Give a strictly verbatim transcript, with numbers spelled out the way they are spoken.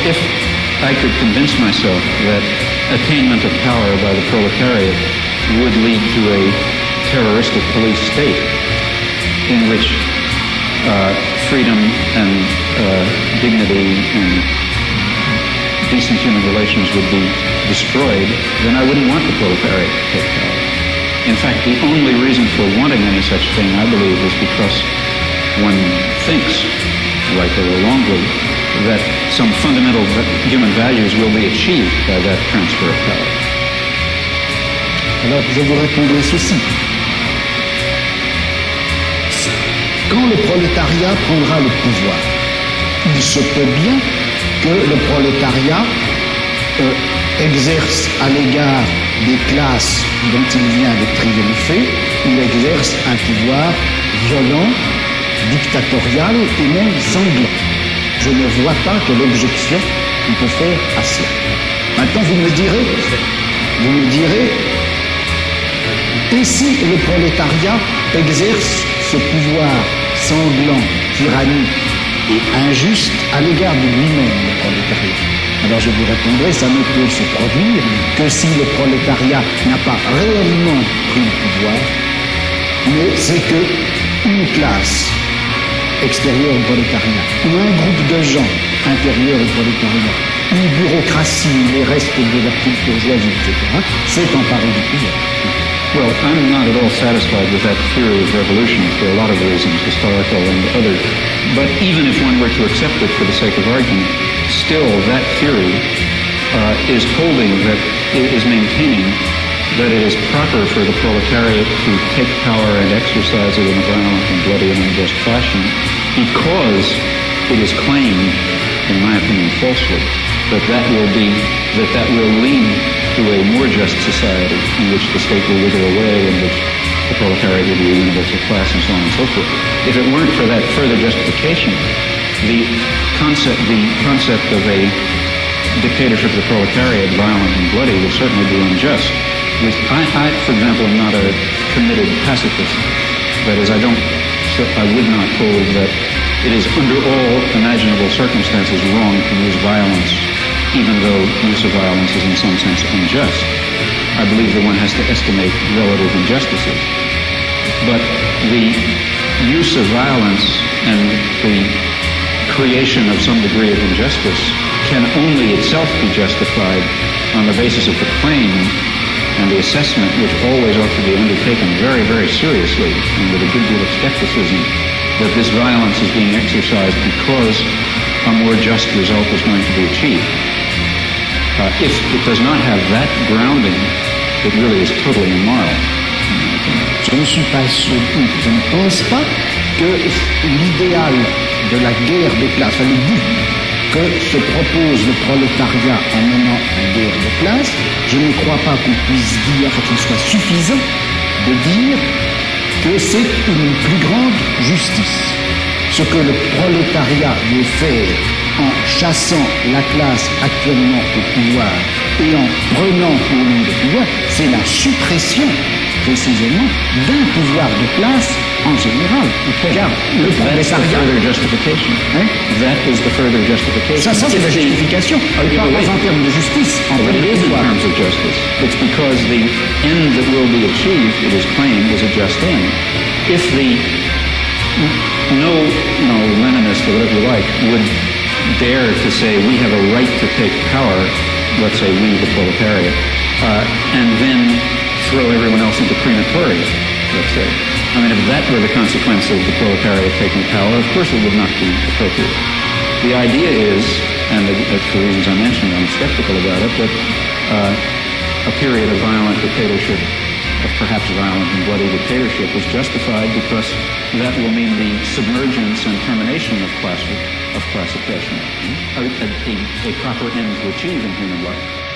if I could convince myself that attainment of power by the proletariat would lead to a terroristic police state in which uh, freedom and uh, dignity and decent human relations would be destroyed, then I wouldn't want the proletariat to take power. In fact, the only reason for wanting any such thing, I believe, is because one thinks, rightly or wrongly, that some fundamental human values will be achieved by that transfer of power. Alors, je vous répondrai ceci. Quand le prolétariat prendra le pouvoir, il se peut bien que le prolétariat euh, exerce à l'égard des classes dont il vient de triompher, il exerce un pouvoir violent, dictatorial et même sanglant. Je ne vois pas quelle objection on peut faire à cela. Maintenant, vous me direz, vous me direz, et si le prolétariat exerce ce pouvoir sanglant, tyrannique et injuste à l'égard de lui-même, le prolétariat? Alors je vous répondrai, ça ne peut se produire que si le prolétariat n'a pas réellement pris le pouvoir, mais c'est que une classe extérieure au prolétariat, ou un groupe de gens intérieurs au prolétariat, une bureaucratie, les restes de la petite bourgeoisie, et cetera, s'est emparé du pouvoir. Well, I'm not at all satisfied with that theory of revolution for a lot of reasons, historical and other. But even if one were to accept it for the sake of argument, still that theory uh, is holding that, it is maintaining that it is proper for the proletariat to take power and exercise it in a violent and bloody and unjust fashion because it is claimed, in my opinion falsely, that that will be, that that will lead to a more just society in which the state will wither away, in which the proletariat will be a universal class, and so on and so forth. If it weren't for that further justification, the concept, the concept of a dictatorship of the proletariat, violent and bloody, would certainly be unjust. I, I, for example, am not a committed pacifist. That is, I don't, I would not hold that it is under all imaginable circumstances wrong to use violence, even though use of violence is in some sense unjust. I believe that one has to estimate relative injustices. But the use of violence and the creation of some degree of injustice can only itself be justified on the basis of the claim and the assessment, which always ought to be undertaken very, very seriously and with a good deal of skepticism, that this violence is being exercised because a more just result is going to be achieved. Uh, if it does not have that grounding, it really is totally immoral. Je ne suis pas sûr, je ne pense pas que l'idéal de la guerre des classes, enfin, le but que se propose le prolétariat en menant une guerre de classe, je ne crois pas qu'on puisse dire, enfin, qu'il soit suffisant de dire que c'est une plus grande justice. Ce que le prolétariat veut faire en chassant la classe actuellement au pouvoir et en prenant en ligne de pouvoir, c'est la suppression, précisément, d'un pouvoir de classe en général. Okay. Car le prolétariat... Hein? That is the further justification. Ça, ça c'est la justification. Il parle pas en termes de justice. En but it is in terms of justice. It's because the end that will be achieved, it is claimed, is a just end. If the no, no Leninist or whatever you like would dare to say we have a right to take power, let's say we, the proletariat, uh, and then throw everyone else into crematoria, let's say. I mean, if that were the consequence of the proletariat taking power, of course it would not be appropriate. The idea is, and the, for the reasons I mentioned, I'm skeptical about it, that uh, a period of violent dictatorship, of perhaps violent and bloody dictatorship, is justified because that will mean the submergence and termination of class, of class oppression, a, a, a proper end to achieve in human life.